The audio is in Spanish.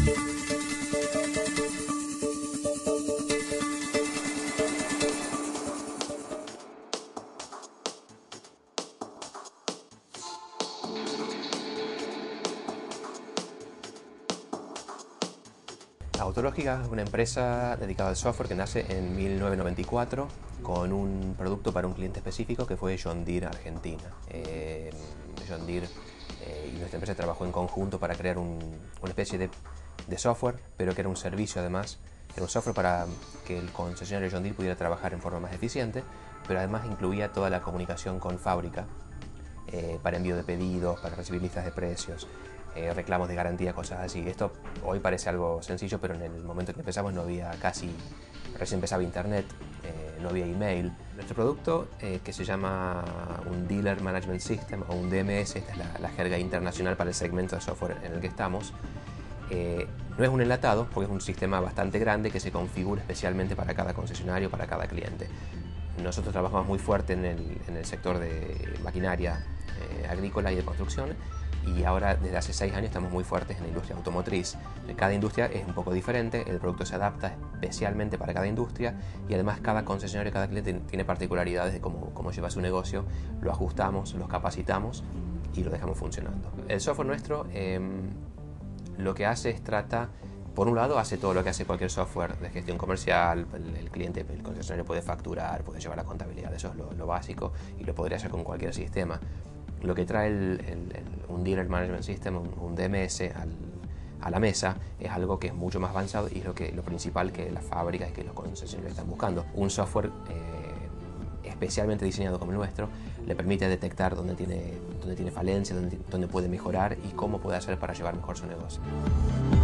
Autológica es una empresa dedicada al software que nace en 1994 con un producto para un cliente específico que fue John Deere Argentina. John Deere y nuestra empresa trabajó en conjunto para crear una especie de software, pero que era un servicio además. Era un software para que el concesionario John Deere pudiera trabajar en forma más eficiente, pero además incluía toda la comunicación con fábrica para envío de pedidos, para recibir listas de precios, reclamos de garantía, cosas así. Esto hoy parece algo sencillo, pero en el momento en que empezamos no había recién empezaba internet, no había email. Nuestro producto, que se llama un Dealer Management System o un DMS, esta es la jerga internacional para el segmento de software en el que estamos, no es un enlatado porque es un sistema bastante grande que se configura especialmente para cada concesionario, para cada cliente. Nosotros trabajamos muy fuerte en el sector de maquinaria agrícola y de construcción, y ahora desde hace 6 años estamos muy fuertes en la industria automotriz. Cada industria es un poco diferente, el producto se adapta especialmente para cada industria y además cada concesionario, cada cliente tiene particularidades de cómo lleva su negocio, lo ajustamos, los capacitamos y lo dejamos funcionando. El software nuestro lo que hace es por un lado, hace todo lo que hace cualquier software de gestión comercial. El cliente, el concesionario puede facturar, puede llevar la contabilidad, eso es lo básico y lo podría hacer con cualquier sistema. Lo que trae un Dealer Management System, un DMS a la mesa, es algo que es mucho más avanzado y es lo principal que las fábricas y que los concesionarios están buscando. Un software especialmente diseñado como el nuestro le permite detectar dónde tiene falencias, dónde puede mejorar y cómo puede hacer para llevar mejor su negocio.